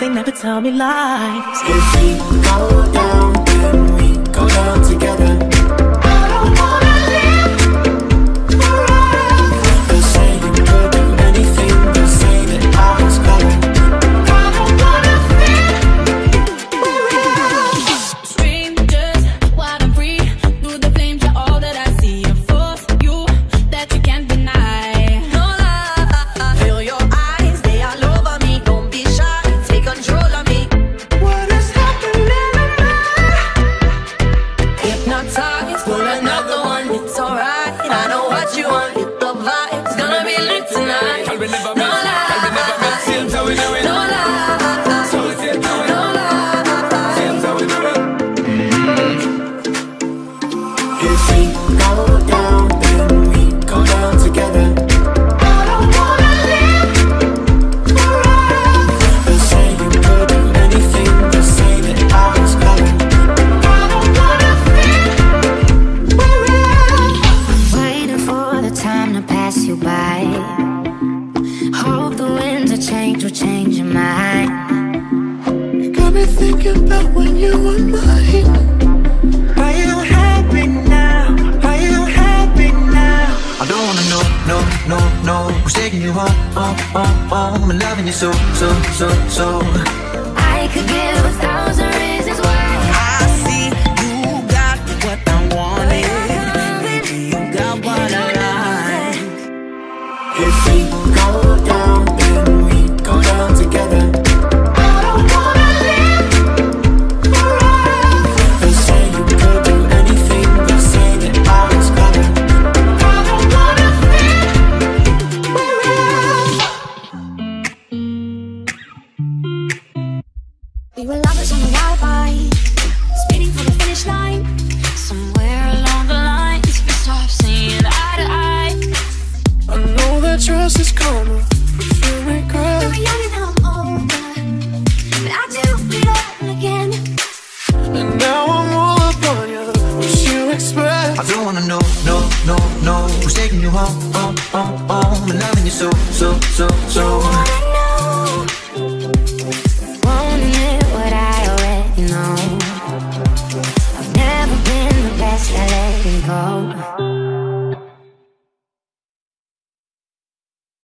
never tell me lies. If we go down, then we go down together. I don't wanna live forever. They say you could do anything, they say that I was clever. I don't wanna fit forever. Strangers, wild and free, through the flames, you're all that I see. A force you that you can't deny. No lie, feel your eyes, they all over me. Don't be shy, take control of me. What is happening tonight? Hypnotized, pull another one, it's alright. I know what you want, hit the vibe. It's gonna be lit tonight. Can we never No miss? lie, Can we never miss? Seems how we do it. no lie, So we feel how we do no it. lie. Seems how we do it. If we go down, then we go down together. I don't wanna live forever. They say you could do anything, they say that I was clever. I don't wanna fit forever. Waiting for the time to pass you by. Hope the winds of change will change your mind. You got me thinking about when you were mine. Are you happy now? Are you happy now? I don't wanna know, no, no, no. Who's taking you home, home, home, home? I'm loving you so, so, so, so. I could give 1,000